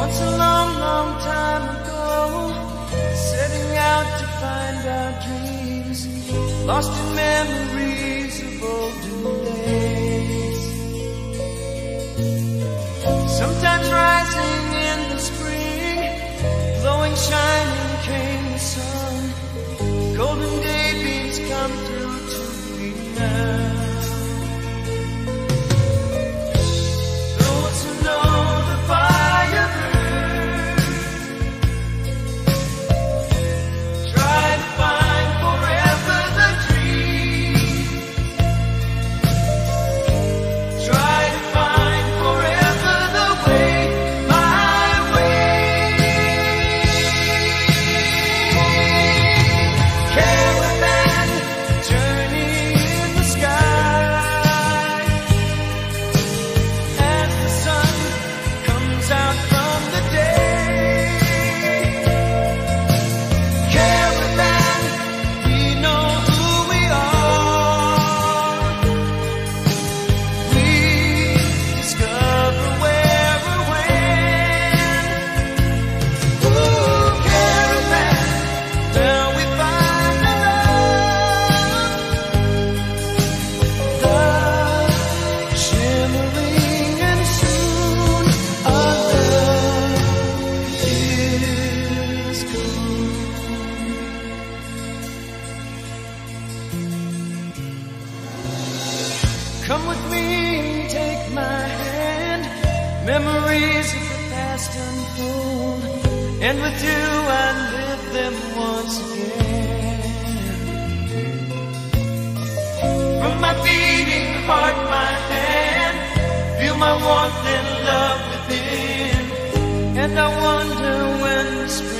Once a long, long time ago, setting out to find our dreams, lost in memories of olden days. Sometimes rising in the spring, glowing, shining came the sun. Golden daybeams come through to me now. Those who know the firebird try to find forever the dream. Try to find forever the way, my way. Caravan journey in the sky as the sun comes out from the day. Caravan, we know who we are. We discover where or when. Ooh, caravan, now we find the love, shimmering, and soon our love is gone. Come with me, take my hand. Memories of the past unfold, and with you I live them once again. From my beating heart, my hand, feel my warmth and love within, and I wonder when the spring